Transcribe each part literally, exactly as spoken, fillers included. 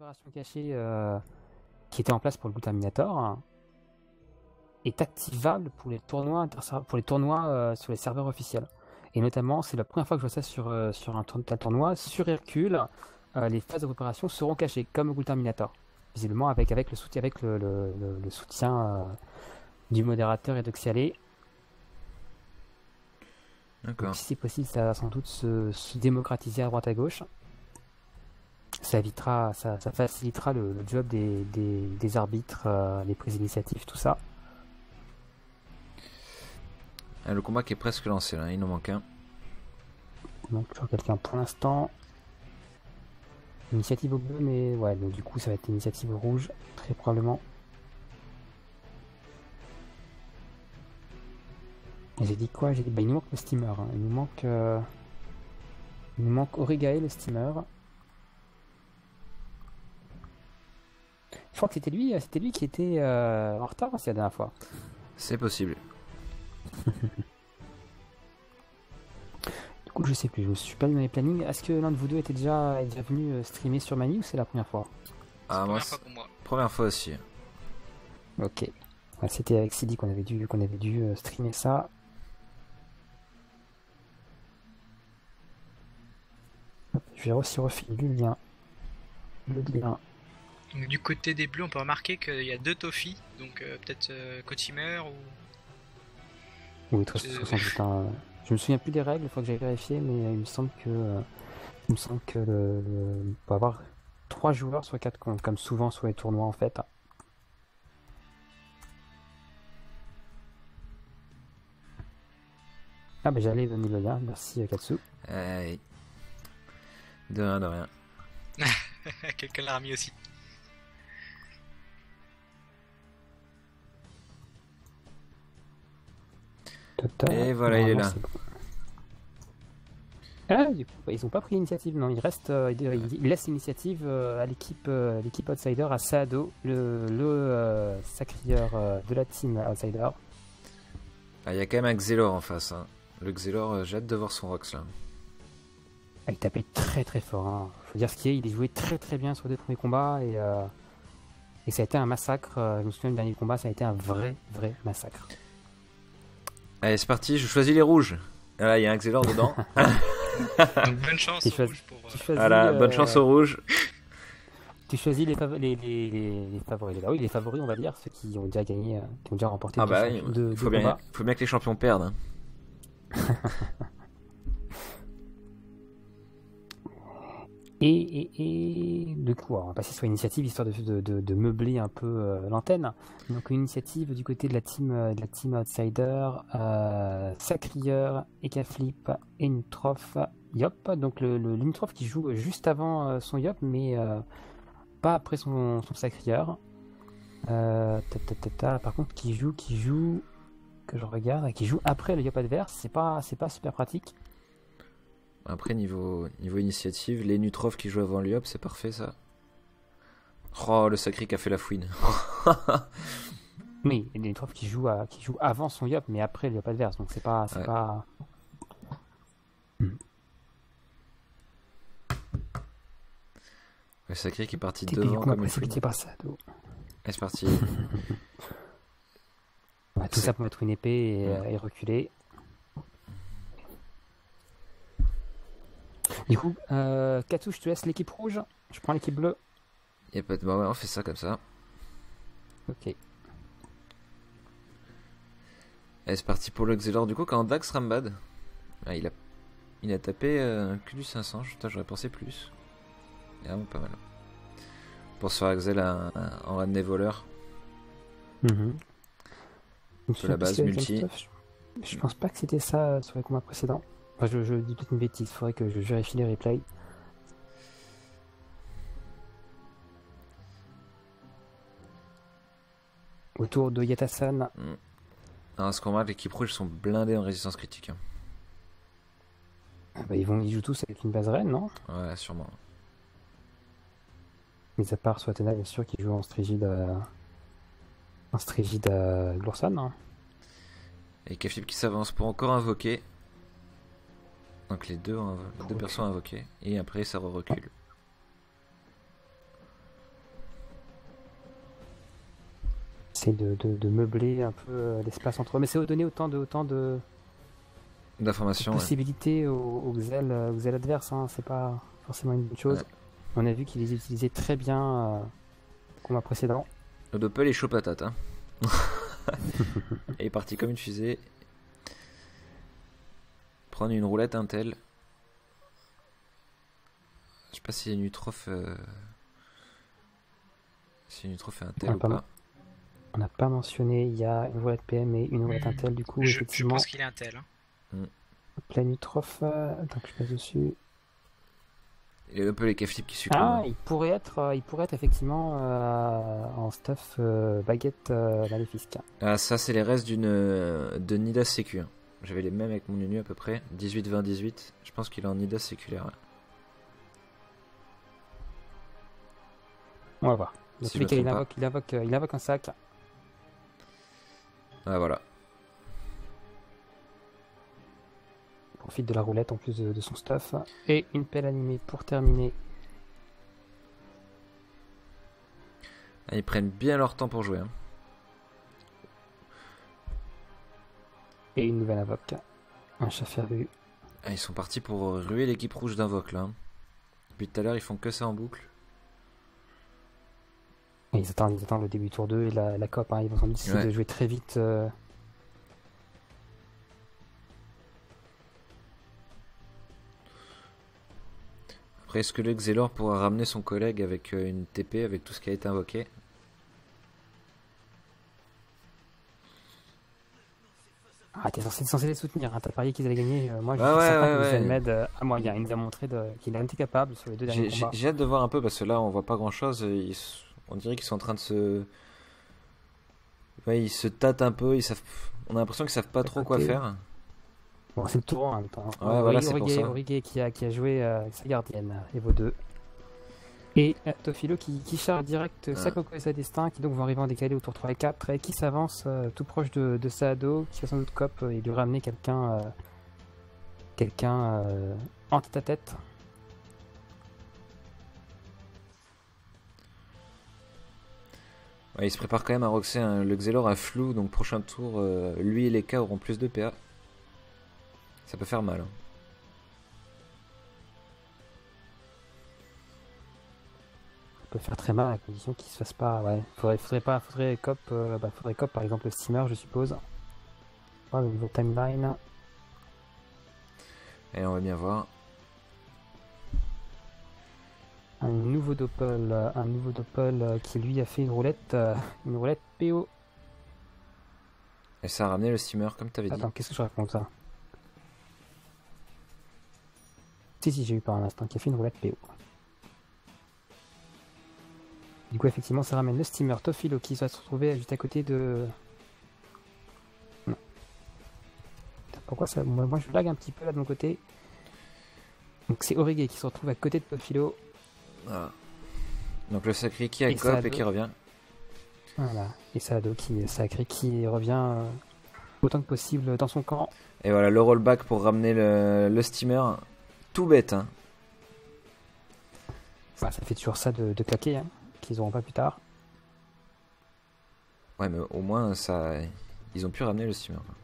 opération cachée euh, qui était en place pour le Glutaminator hein, est activable pour les tournois, pour les tournois euh, sur les serveurs officiels. Et notamment, c'est la première fois que je vois ça sur, euh, sur un tournoi. Sur Hercule, euh, les phases de préparation seront cachées, comme au Glutaminator. Visiblement, avec, avec, le, soutien, avec le, le, le, le soutien euh, du modérateur et d'Oxialé. D'accord. Si c'est possible, ça va sans doute se, se démocratiser à droite à gauche. Ça évitera, ça, ça facilitera le, le job des, des, des arbitres, euh, les prises d'initiative, tout ça. Ah, le combat qui est presque lancé là, il en manque un. Il manque toujours quelqu'un pour l'instant. Initiative au bleu, mais ouais, donc du coup ça va être initiative au rouge, très probablement. Et j'ai dit quoi? J'ai dit, bah il nous manque le steamer. Hein. Il nous manque, euh... il nous manque Origae, le steamer. Je crois que c'était lui, c'était lui qui était euh, en retard, c'est la dernière fois. C'est possible. Du coup, je sais plus, je me suis pas mis dans les plannings. Est-ce que l'un de vous deux était déjà, est déjà venu euh, streamer sur Mani ou c'est la première fois? Ah, moi, première fois pour moi. Première fois aussi. Ok. Ouais, c'était avec Sidi qu'on avait dû, qu'on avait dû euh, streamer ça. Hop, je vais aussi refiler le lien. Le lien. Donc, du côté des bleus, on peut remarquer qu'il y a deux Toffee, donc euh, peut-être euh, Cotimer ou. Oui, très soixante-huit. Hein. Je me souviens plus des règles, il faut que j'aille vérifier, mais il me semble que, euh, il me semble que le, le, il peut avoir trois joueurs sur quatre comptes, comme souvent sur les tournois en fait. Ah bah j'allais donner le lien, merci Katsu. Hey. De rien, de rien. Quelqu'un l'a remis aussi. Tata, Et voilà, il est là. Bon. Ah, du coup, bah, ils ont pas pris l'initiative, non, ils restent, euh, ils, ils laissent l'initiative euh, à l'équipe euh, l'équipe Outsider, à Saado, le, le euh, sacrieur euh, de la team Outsider. Ah, il y a quand même un Xelor en face. Hein. Le Xelor, euh, j'ai hâte de voir son Rox là. Ah, il tapait très très fort, hein. Faut dire ce qu'il est, il est joué très très bien sur les deux premiers combats et, euh, et ça a été un massacre. Je me souviens du dernier combat, ça a été un vrai vrai massacre. Allez, c'est parti, je choisis les rouges. Ah, là, il y a un Xelor dedans. Donc bonne chance aux rouges pour. Tu choisis, voilà, euh, bonne chance aux rouges. Tu choisis les, fav les, les, les, les favoris. Bah oui, les favoris, on va dire, ceux qui ont déjà gagné, euh, qui ont déjà remporté Ah deux bah, champions- il deux- faut, deux bien, combats. faut bien que les champions perdent. Hein. Et, et, et du coup, alors, on va passer sur l'initiative histoire de, de, de, de meubler un peu euh, l'antenne. Donc une initiative du côté de la team, euh, de la team Outsider, euh, Sacrieur, Ekaflip et Nutrof, Yop. Donc le, le, le Nutrof qui joue juste avant euh, son Yop, mais euh, pas après son, son Sacrieur. Euh, ta, ta, ta, ta, par contre, qui joue, qui joue, que je regarde, qui joue après le Yop adverse, c'est pas, c'est pas super pratique. Après, niveau, niveau initiative, les Nutrov qui jouent avant l'Iop, c'est parfait ça. Oh, le sacré qui a fait la fouine. Oui, il y a des Nutrov qui jouent, à, qui jouent avant son Yop, mais après le Yop adverse, donc c'est pas. C'est Ouais. pas... Hmm. Le sacré qui est parti T'es devant comme une précipité fouine. par ça. Donc. Allez, c'est parti. Ouais, tout ça pour mettre une épée et, Ouais. et reculer. Du coup, euh, Katou, je te laisse l'équipe rouge. Je prends l'équipe bleue. Y a pas de... Bah ouais, on fait ça comme ça. Ok. Allez, c'est parti pour le Xelor. Du coup, quand Dax Rambad, ah, il, a... il a tapé euh, que du cinq cents. Putain, j'aurais pensé plus. Il est vraiment pas mal. Pour se faire Axel un, un, en ramener voleur. Mm-hmm. De la base multi. Je, je pense pas que c'était ça euh, sur les combats précédents. Enfin, je, je dis peut-être une bêtise. Il faudrait que je vérifie les replays. Autour de Yatasan. Mm. Dans ce combat, l'équipe rouge sont blindés en résistance critique. Hein. Ah bah, ils, vont, ils jouent tous avec une base reine, non? Ouais, sûrement. Mis à part Swatena, bien sûr, qui joue en Strigide. Euh... En Strigide euh, Glorsan. Hein. Et Keflip qui s'avance pour encore invoquer. Donc les deux, les deux persos invoqués. Et après ça re recule. essaye de, de, de meubler un peu euh, l'espace entre eux. Mais c'est donner autant de, autant de, de D'informations. Ouais. possibilités aux, aux Xel, aux Xel adverses. Hein. C'est pas forcément une bonne chose. Ouais. On a vu qu'ils les utilisaient très bien euh, au combat précédent. Le Doppel est chaud patate. Hein. Il est parti comme une fusée. Prendre une roulette Intel. Je sais pas si Nutrof. Euh... Si Nutrof est Intel On ou pas, pas. On n'a pas mentionné, il y a une roulette P M et une roulette Intel, du coup, je, effectivement. Je pense qu'il est Intel. Hein. Plein Nutrof, euh, attends que je passe dessus. Il y a un peu les K-flip qui sucrent. Ah, hein. il pourrait être, euh, il pourrait être effectivement euh, en stuff euh, baguette euh, maléfique. Ah, ça, c'est les restes d'une euh, de Nidas Sécu. J'avais les mêmes avec mon Nunu à peu près. dix-huit vingt dix-huit. Je pense qu'il est en Nidas séculaire. Ouais. On va voir. Dans Si tous les je cas, me il trompe invoque, il, invoque, euh, il invoque un sac. Ah, voilà. Il profite de la roulette en plus de, de son stuff. Et une pelle animée pour terminer. Ah, ils prennent bien leur temps pour jouer. Hein. Et une nouvelle invoque. Un chat ferru. Ah, ils sont partis pour ruer l'équipe rouge d'Invoque là. Depuis tout à l'heure, ils font que ça en boucle. Et ils attendent, ils attendent le début du tour deux et la, la coop. Hein. Ils vont sans doute essayer Ouais. de jouer très vite. Euh... Après, est-ce que le Xelor pourra ramener son collègue avec euh, une T P, avec tout ce qui a été invoqué? Ah, t'es censé, censé les soutenir, hein. T'as parié qu'ils allaient gagner. Euh, moi, je Ah suis ouais, certain ouais, que ouais. Zelmed euh, a moyen. Il nous a montré de, qu'il a été capable sur les deux derniers J'ai j'ai- combats. j'ai hâte de voir un peu parce que là, on voit pas grand-chose. Ils s- On dirait qu'ils sont en train de se... Ouais, ils se tâtent un peu. Ils savent... On a l'impression qu'ils savent pas trop quoi Côté- faire. Bon, c'est le tour en même temps. Ouais, voilà, c'est pour Origuet, ça. Origuet qui a, qui a joué euh, avec sa gardienne, et vos deux. Et euh, Tofilo qui, qui charge direct euh, Ouais. Sakoko et sa destin, qui donc vont arriver en décalé au tour trois et quatre, et qui s'avance euh, tout proche de, de Saado, qui va sans doute cop euh, et lui ramener quelqu'un euh, quelqu'un euh, en tête à tête. Ouais, il se prépare quand même à roxer un... le Xelor à flou, donc prochain tour, euh, lui et les K auront plus de P A. Ça peut faire mal. Hein. Ça peut faire très mal à condition qu'il se fasse pas. Ouais, faudrait, faudrait pas, faudrait cop, euh, bah, faudrait cop par exemple le steamer, je suppose. Ouais, le niveau timeline. Et on va bien voir. Un nouveau doppel, euh, un nouveau doppel euh, qui lui a fait une roulette, euh, une roulette P O. Et ça a ramené le steamer, comme t'avais dit. Attends, qu'est-ce que je raconte ça? Si, si, j'ai eu par un instant qui a fait une roulette P O. Du coup, effectivement, ça ramène le steamer Tofilo qui va se retrouver juste à côté de. Non. Putain, pourquoi ça. Moi, moi, je lag un petit peu là de mon côté. Donc, c'est Origuet qui se retrouve à côté de Tofilo. Voilà. Donc le sacré qui a Et cop Saado. et qui revient. Voilà. Et Saado qui sacré qui revient euh, autant que possible dans son camp. Et voilà, le rollback pour ramener le, le steamer. Tout bête, hein. Bah, ça fait toujours ça de, de claquer, hein, qu'ils auront pas plus tard. Ouais, mais au moins, ça, ils ont pu ramener le steamer. quoi.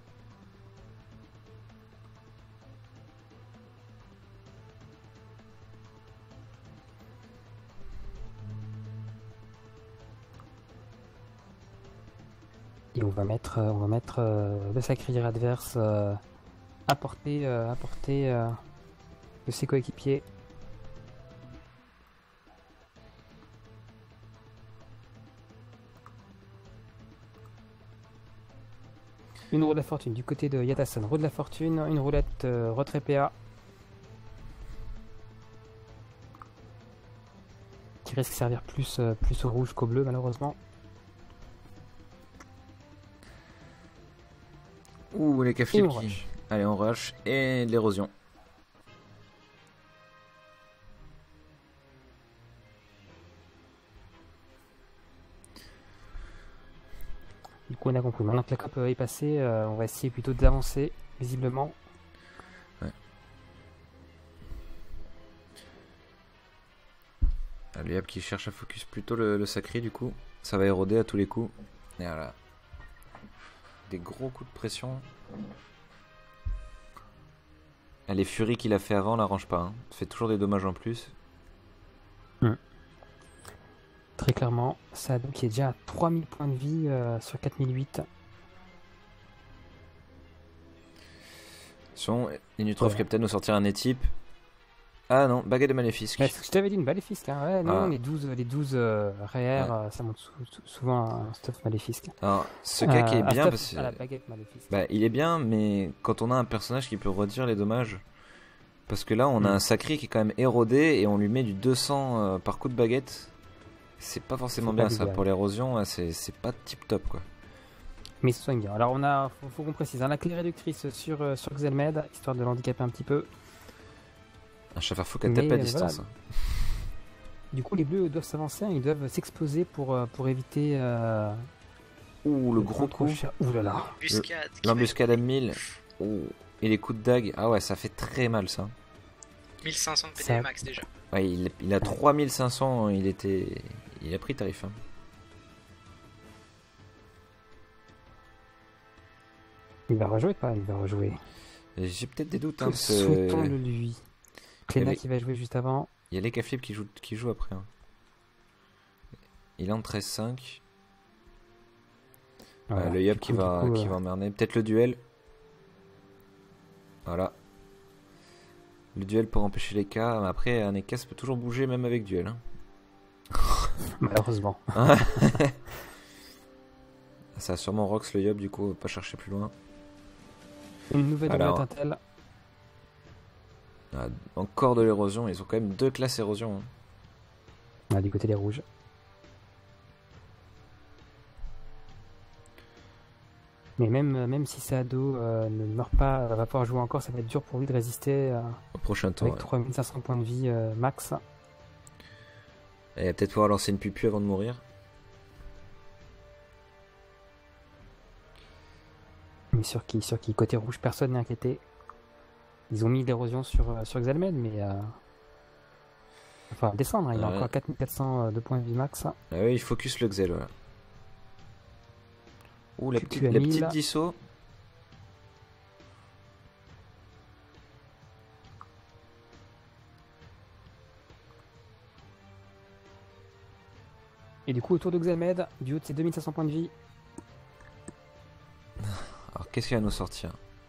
Et on va mettre, euh, on va mettre euh, le sacrière adverse euh, à portée, euh, à portée euh, de ses coéquipiers. Une roue de la fortune du côté de Yatasan, roue de la fortune, une roulette euh, retrait P A. Qui risque de servir plus, euh, plus au rouge qu'au bleu malheureusement. Ouh, les Et K-flip on qui... rush. Allez, on rush. Et de l'érosion. Du coup on a compris. Maintenant que la coop est passée, euh, on va essayer plutôt d'avancer visiblement. Allez, hop, qui cherche à focus plutôt le, le sacré du coup. Ça va éroder à tous les coups. Et voilà. Des gros coups de pression. Et les furies qu'il a fait avant l'arrangent pas. Hein. Ça fait toujours des dommages en plus. Hum. Très clairement, Sado qui est déjà à trois mille points de vie euh, sur quatre mille huit. Son, les Nutrov Ouais. Captain nous sortir un étype. Ah non, baguette de maléfique. Ouais, c'est ce que je t'avais dit, une maléfique. Hein. Ouais, non, Ah. les douze, les douze euh, réels, Ouais. euh, ça monte sou- sou- souvent un stuff maléfique. Alors, ce cas qui est Euh, un bien, stuff parce que à la baguette maléfique. bah, il est bien, mais quand on a un personnage qui peut redire les dommages, parce que là on a Mm. un sacré qui est quand même érodé et on lui met du deux cents euh, par coup de baguette, c'est pas forcément C'est bien pas ça. l'idéal. Pour l'érosion, ouais, c'est c'est pas tip top quoi. Mais il se soigne bien. Alors, on a, faut, faut qu'on précise, hein, la clé réductrice sur, euh, sur Xelmed, histoire de l'handicaper un petit peu. Un chafard fou qui Mais, tape à euh, distance. voilà. Du coup, les bleus doivent s'avancer, hein, ils doivent s'exposer pour, euh, pour éviter. Euh, Ouh, le de gros prendre trop coup. cher. Ouh là là. Embuscade. qui L'embuscade va- à mille. Ouh. Et les coups de dague. Ah ouais, ça fait très mal ça. mille cinq cents de P D Ça- max déjà. Ouais, il, il a trois mille cinq cents, il était. Il a pris tarif. Hein. Il va rejouer pas, il va rejouer. Et j'ai peut-être des doutes. Hein, parce que Souhaitons-le lui. Cléna avait- qui va jouer juste avant. il y a les K-Flip qui jouent, qui jouent après. Hein. Il est en treize cinq. Voilà. Euh, le Yop Du qui coup, va, du coup, qui euh, va emmerder. Peut-être le duel. Voilà. Le duel pour empêcher les K. Mais après, un E K ça peut toujours bouger même avec duel. Hein. Malheureusement. Ça a sûrement Rox le Yop, du coup, pas chercher plus loin. Une nouvelle Alors. omelette Intel. Ah, encore de l'érosion. Ils ont quand même deux classes érosion. Hein. Ah, du côté des rouges. Mais même, même si Sado euh, ne meurt pas, euh, va pouvoir jouer encore, ça va être dur pour lui de résister euh, Au prochain tour. avec Ouais. trois mille cinq cents points de vie euh, max. Et il va peut-être pouvoir lancer une pupu avant de mourir. Mais sur qui, sur qui côté rouge, personne n'est inquiété. Ils ont mis l'érosion sur, euh, sur Xelmed, mais euh, il va descendre. hein. Il a Ouais. encore quatre mille quatre cents de points de vie max. Ah oui, il focus le Xel, voilà. Ouh, la Pupu petite, à la mille. petite disso. Et du coup, autour de Xelmed, du haut de ses deux mille cinq cents points de vie, Alors, qu'est-ce qu'il va nous sortir?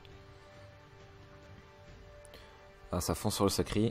Ah, ça fond sur le sacré.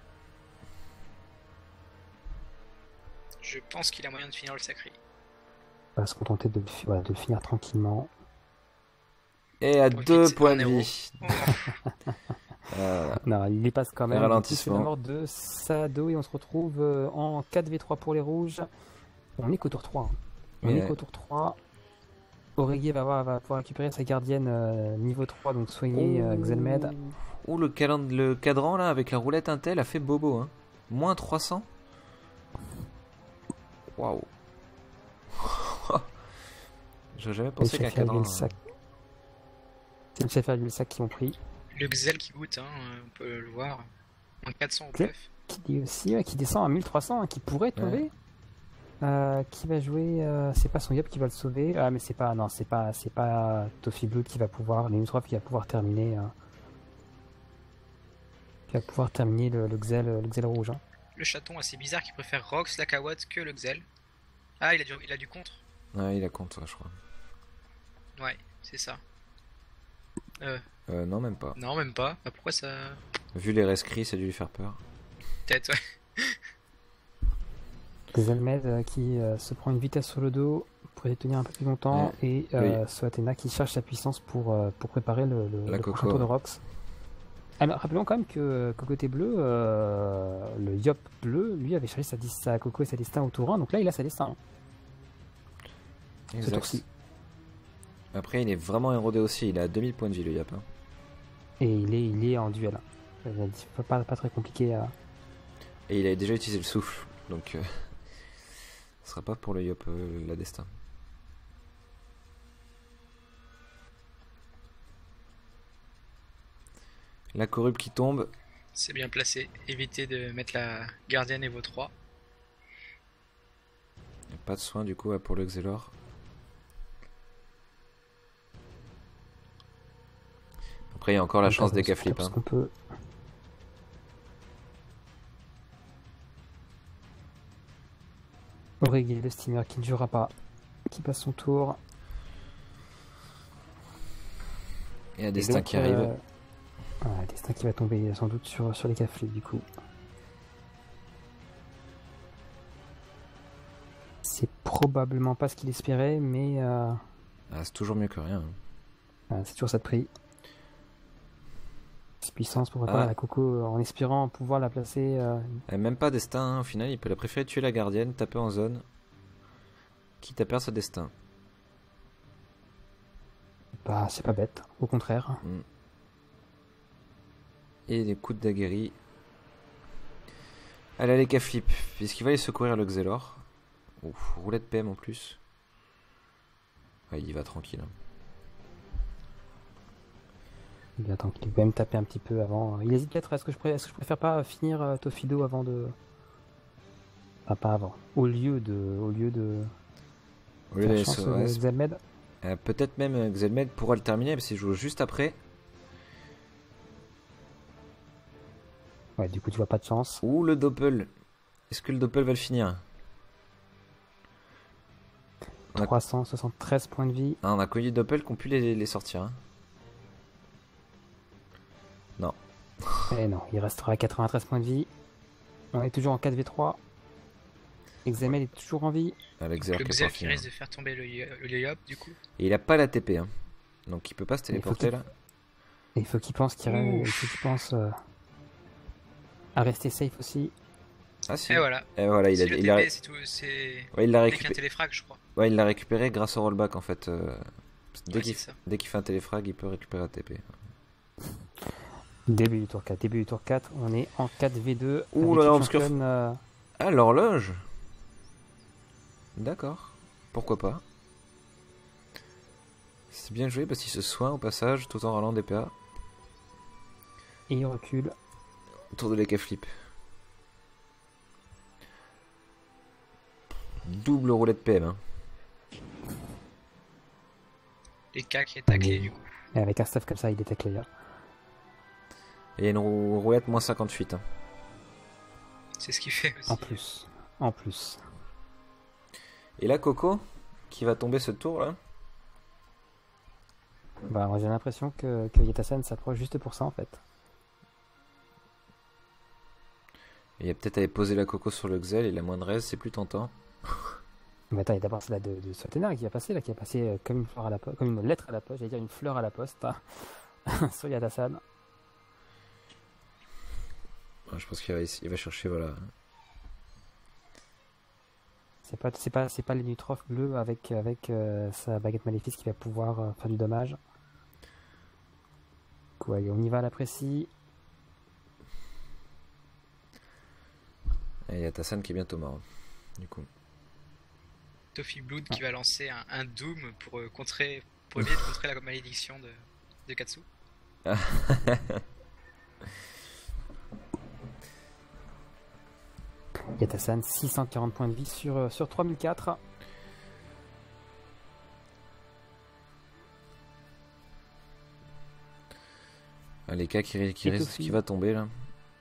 Je pense qu'il a moyen de finir le sacré. on va se contenter de, le fi- voilà, de le finir tranquillement. Et à Profite, deux c'est points un de héros. vie. Euh, Non, il les passe quand même. Ralentissement. C'est la mort de Sado et on se retrouve euh, en quatre v trois pour les rouges. On est qu'au tour trois. hein. On Ouais. est qu'au tour trois. Aurélier va, avoir- va pouvoir récupérer sa gardienne euh, niveau trois, donc soigner euh, Xelmed. Ouh, le, calen- le cadran là avec la roulette Intel a fait bobo. Hein. Moins trois cents. Waouh. J'aurais jamais Et pensé le qu'un chef cadran. le sac. C'est le chef et le sac qui ont pris. Le Xel qui goûte, hein, on peut le voir. En quatre cents au Ok. bluff. Qui dit aussi, ouais, qui descend à mille trois cents, hein, qui pourrait tomber. Euh, qui va jouer euh, C'est pas son Yop qui va le sauver. Ah, mais c'est pas, non, c'est pas, c'est pas Toffee Blood qui va pouvoir, les Nutrov qui va pouvoir terminer. euh, qui va pouvoir terminer le, le Xel, le Xel rouge. hein. Le chaton assez bizarre qui préfère Rox, la Kawat que le Xel. Ah, il a du, il a du contre. Ouais, il a compte, ouais, je crois. Ouais, c'est ça. Euh, Euh, non, même pas. non, même pas. Bah, pourquoi ça. Vu les rescrits, ça a dû lui faire peur. Peut-être, ouais. Xelmed euh, qui euh, se prend une vitesse sur le dos pour y tenir un peu plus longtemps. Et euh, Soatena qui cherche sa puissance pour, euh, pour préparer le, le, La le Coco. prochain tour de Rox. Alors, rappelons quand même que, que côté bleu, euh, le Yop bleu, lui, avait cherché sa, dis- sa Coco et sa destin au tour un. Donc là, il a sa destin. hein, ce Exact. tour-ci. Après, il est vraiment érodé aussi. Il a deux mille points de vie, le Yap. Hein. Et il est, il est en duel. Euh, Pas, pas, pas très compliqué à. Et il a déjà utilisé le souffle. Donc, euh, ce sera pas pour le Yop euh, la destin. La corrupte qui tombe. C'est bien placé. Évitez de mettre la gardienne et vos trois. Y a pas de soin du coup pour le Xelor. Après, il y a encore la Donc, chance on des se K-flip. tape ce Hein. qu'on peut. Aurélie, le steamer qui ne jouera pas, qui passe son tour. Il y a Et Destin donc, qui arrive. euh, voilà, Destin qui va tomber sans doute sur, sur les K-flip du coup. C'est probablement pas ce qu'il espérait, mais euh, Ah, c'est toujours mieux que rien. Hein. voilà, c'est toujours ça de prix. C'est puissance pour préparer Ah. la Coco en espérant pouvoir la placer. Euh, Et même pas Destin, hein. Au final, il peut la préférer tuer la gardienne, taper en zone. Quitte à perdre ce Destin. bah, c'est pas bête, au contraire. Et des coups de daguerri. Allez, les K-flip. Puisqu'il va aller secourir le Xelor. Ouf, roulette P M en plus. Ouais, il y va tranquille. Hein. Il attend qu'il va même taper un petit peu avant. Il hésite peut-être, est-ce que, je pré- est-ce que je préfère pas finir euh, Tofido avant de. Ah, pas avant. Au lieu de. Au lieu de. Au lieu faire d'aller chance sur- au ouais, Xelmed. Euh, Peut-être même euh, Xelmed pourra le terminer parce qu'il joue juste après. Ouais, du coup, tu vois pas de chance. Ouh, le Doppel. Est-ce que le Doppel va le finir? On a- trois cent soixante-treize points de vie. Ah, on a connu des Doppel qui ont pu les, les sortir. Hein. Et non, il restera à quatre-vingt-treize points de vie. On est toujours en quatre v trois. Xelmed est toujours en vie. Ah, le Le Xelor qui a pas Xel qui fini. risque de faire tomber le, le Yop du coup. Et il a pas la T P. Hein. Donc il peut pas se Il faut téléporter qu'il- là. Et il faut qu'il pense qu'il reste- il faut qu'il pense euh, à rester safe aussi. Ah si. Et voilà. Et voilà, il a, Si le il a, T P, c'est tout. C'est. ouais, il l'a Dès qu'il y a un récupéré. téléfrag, je crois. Ouais, il l'a récupéré grâce au rollback en fait. euh, Dès Ouais, qu'il c'est ça. dès qu'il fait un téléfrag, il peut récupérer la T P. Début du tour quatre. Début du tour quatre. On est en quatre v deux. Ouh avec là là, une obscur. championne, euh, Ah, l'horloge. D'accord. Pourquoi pas. C'est bien joué parce qu'il se soigne au passage tout en râlant des P A. et il recule. Autour de l'E K flip. Double roulette P M. Hein. Les K qui est taclé Mais- du coup. Et avec un stuff comme ça, il est taclé là. Et il y a une rou- roulette moins cinquante-huit. Hein. C'est ce qu'il fait aussi. En plus. En plus. Et là, Coco, qui va tomber ce tour là. Bah, moi, j'ai l'impression que, que Yetasan s'approche juste pour ça en fait. Et il y a peut-être à aller poser la Coco sur le Xel, il a moins de res, c'est plus tentant. Mais attends, il y a d'abord celle-là de, de Swatenar qui va passer, là, qui va passer euh, comme une fleur à la poste, comme une lettre à la poste, j'allais dire une fleur à la poste, hein, sur Yatasan. Ouais, je pense qu'il va, il va chercher, voilà. C'est pas, c'est pas, c'est pas les Nutrophes bleus avec, avec euh, sa baguette maléfique qui va pouvoir euh, faire du dommage. Quoi, allez, on y va à la précis. Et il y a Tassan qui est bientôt mort. Du coup. Toffee Blood qui va lancer un, un Doom pour euh, contrer, pour éviter de contrer la malédiction de, de Katsu. Yatasan, six cent quarante points de vie sur, euh, sur trois mille quatre. Ah, les cas qui, qui, Et risque- Toffee. qui va tomber là.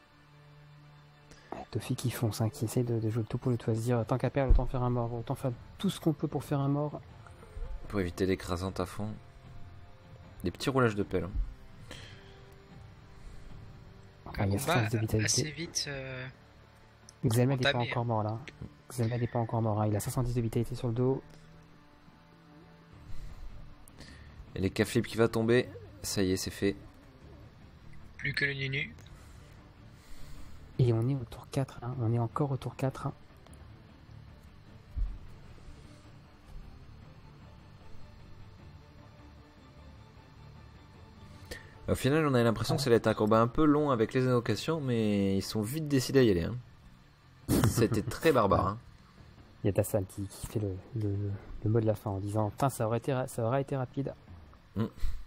Toffee qui fonce, hein, qui essaie de, de jouer le tout pour le toit, se dire tant qu'à perdre, autant faire un mort, autant faire tout ce qu'on peut pour faire un mort. Pour éviter l'écrasante à fond. Des petits roulages de pelle. Hein. Enfin, Un il y a combat soixante-dix de vitalité. assez vite. euh, Xelmed n'est pas entamé, encore mort là. Xelmed n'est pas encore mort, hein. Il a soixante-dix de vitalité sur le dos. Et les K-flip qui va tomber. Ça y est, c'est fait. Plus que le Nunu. Et on est au tour quatre, hein. On est encore au tour quatre. Hein. Au final, on a l'impression que ça allait être un combat un peu long avec les invocations, mais ils sont vite décidés à y aller. Hein. C'était très barbare. Hein. Il y a Tassan qui, qui fait le, le, le mot de la fin en disant putain, ça aurait été, ra- ça aurait été rapide. Mm.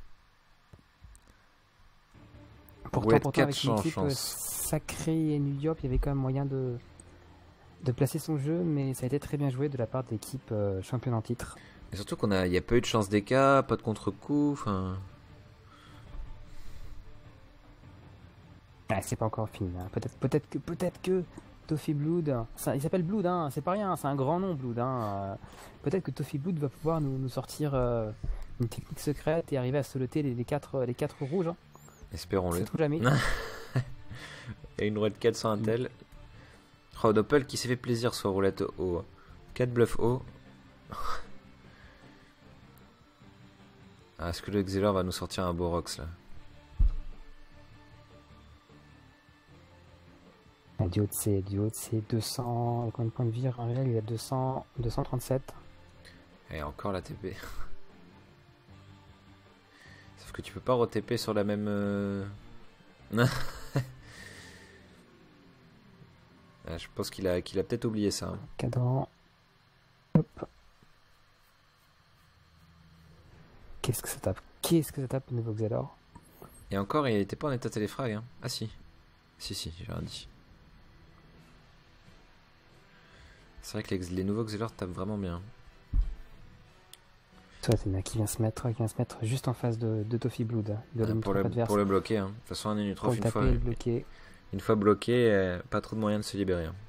Pourtant, Ouais, pourtant quatre avec une chances, équipe euh, chance. sacrée et New York, il y avait quand même moyen de, de placer son jeu, mais ça a été très bien joué de la part de l'équipe euh, championne en titre. Et surtout qu'on a, il n'y a pas eu de chance d'écart, pas de contre-coup. Enfin, Ah, c'est pas encore fini. Hein. Peut-être, peut-être que, peut-être que Toffee Blood, ça, il s'appelle Blood, hein, c'est pas rien, c'est un grand nom Blood. Hein. Euh, peut-être que Toffee Blood va pouvoir nous, nous sortir euh, une technique secrète et arriver à soloter les, les quatre, les quatre rouges. Hein. Espérons-le. C'est tout jamais. Et une roulette quatre sur un tel. Oh, Doppel qui s'est fait plaisir sur roulette haut. quatre bluffs haut. Ah, est-ce que le Xelor va nous sortir un beau Rox là? Ah, du haut de C, du haut de C, deux cents. Combien de points de vie en réel? Il a deux cents, deux cent trente-sept. Et encore la T P. Sauf que tu peux pas re-T P sur la même. Euh... ah, je pense qu'il a, qu'il a peut-être oublié ça. Hein. Cadran. Hop. Qu'est-ce que ça tape? Qu'est-ce que ça tape au nouveau Xelor? Et encore, il était pas en état téléfrag. Hein. Ah si. Si, si, j'ai rien dit. C'est vrai que les, les nouveaux Xelor tapent vraiment bien. Toi, c'est qui vient se mettre, qui vient se mettre juste en face de, de Toffee Blood. De ah, pour, le, pour le bloquer. Hein. De toute façon, un Inutrof, une, fois, bloquer. une fois bloqué, euh, pas trop de moyens de se libérer. Hein.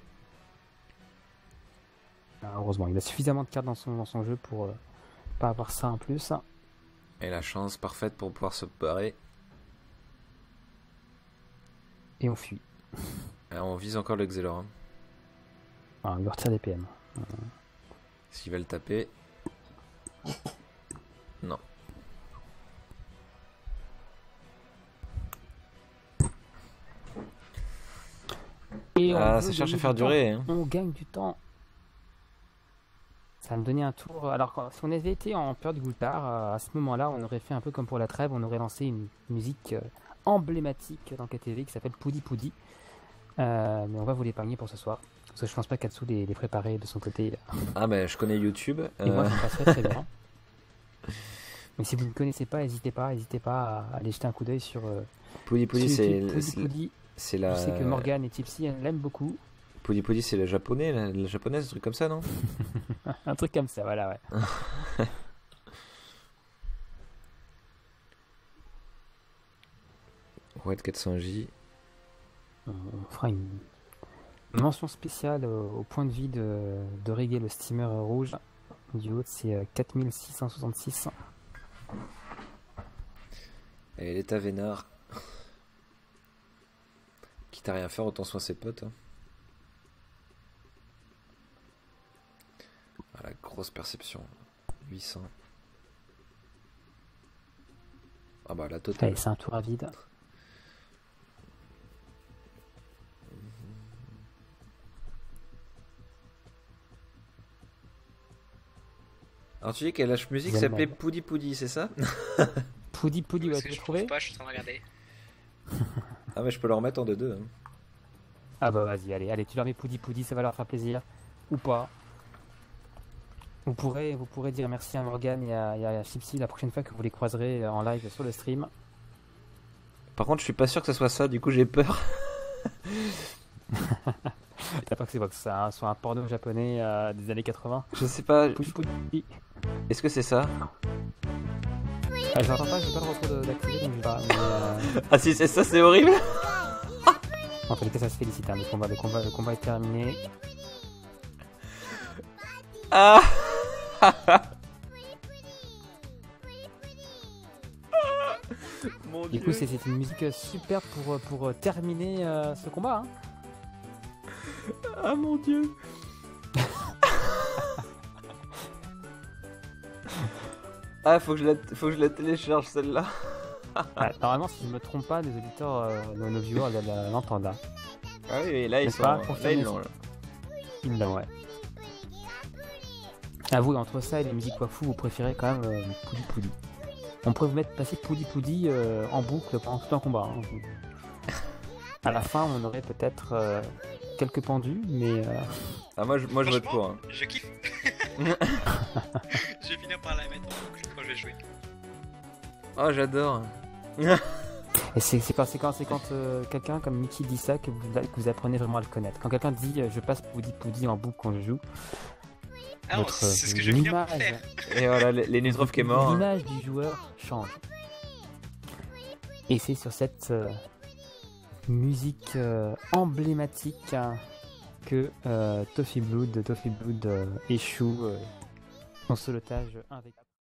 Ah, heureusement, il a suffisamment de cartes dans son, dans son jeu pour euh, pas avoir ça en plus. Et la chance parfaite pour pouvoir se barrer. Et on fuit. Alors, on vise encore le Xelor. Hein. Ah, on lui retire des P M. Euh... Est-ce qu'il va le taper? Non. Et ah, ça cherche à faire durer. Hein. On gagne du temps. Ça va me donner un tour. Alors, si on avait été en période Goultard, à ce moment-là, on aurait fait un peu comme pour la trêve, on aurait lancé une musique emblématique dans K T V qui s'appelle Poudi Poudi. Euh, mais on va vous l'épargner pour ce soir. Parce que je pense pas qu'Atsu les, les préparer de son côté. Ah, ben je connais YouTube. Et euh... moi, je me passerai très bien. Mais si vous ne connaissez pas, n'hésitez pas, n'hésitez pas à aller jeter un coup d'œil sur. Euh, Poudi Poudi, c'est. C'est la. Je sais que Morgane et Tipsy l'aiment beaucoup. Poudi Poudi, c'est le japonais, la, la japonaise, un truc comme ça, non? Un truc comme ça, voilà, ouais. Red quatre cents J. On fera une mention spéciale au, au point de vie de, de Reggae, le steamer rouge. Du haut, c'est quatre mille six cent soixante-six. Et l'état vénard. Quitte à rien faire, autant soin ses potes. Hein. Ah, la grosse perception. huit cents. Ah bah la totale. Allez, c'est un tour à vide. Alors tu dis que la musique s'appelait Poudi Poudi, c'est ça? Poudi Poudi, ouais, tu l'as trouvé? Pas, je suis en train de regarder. Ah mais je peux le remettre en deux deux. Hein. Ah bah vas-y, allez, allez, tu leur mets Poudi Poudi, ça va leur faire plaisir. Ou pas. Vous pourrez, vous pourrez dire merci à Morgane et à, et à Chipsy la prochaine fois que vous les croiserez en live sur le stream. Par contre, je suis pas sûr que ce soit ça, du coup j'ai peur. T'as pas que c'est pas que ça, hein, soit un porno japonais euh, des années quatre-vingts. Je sais pas. Poudi Poudi. Est-ce que c'est ça? Ah, j'entends pas, j'ai pas le retour d'activer, donc je pas. Mais, euh... ah si c'est ça, c'est horrible. En fait, ça se félicite, hein, le combat, le combat, le combat est terminé. Ah. Mon du Dieu. coup, c'est une musique super pour, pour terminer euh, ce combat. Hein. Ah mon Dieu. Ah, faut que je la, faut que je la télécharge celle-là. Ah, normalement, si je me trompe pas, les auditeurs, euh, nos, nos viewers l'entendent. Hein. Ah oui, oui, là ils sont. Là, ils l'ont. Ils l'ont, ouais. Avouez, entre ça et les musiques wafu, vous préférez quand même euh, Poudi Poudi. On pourrait vous mettre passer Poudi Poudi euh, en boucle pendant tout un combat. Hein. À la fin, on aurait peut-être euh, quelques pendus, mais. Euh... Ah, moi je, moi, je vote pour. Hein. Je kiffe. Je vais finir par la mettre en boucle quand je vais jouer. Oh, j'adore. Et c'est quand, c'est quand, c'est quand euh, quelqu'un comme Mickey dit ça que vous, que vous apprenez vraiment à le connaître. Quand quelqu'un dit euh, je passe Poudi Poudi en boucle quand je joue. Ah non, c'est ce que je vais finir par faire. Et voilà, les Nutrov qui est mort. L'image du joueur change. Et c'est sur cette. Euh... musique euh, emblématique hein, que euh, Toffee Blood, Toffee Blood euh, échoue euh, son solotage invectif.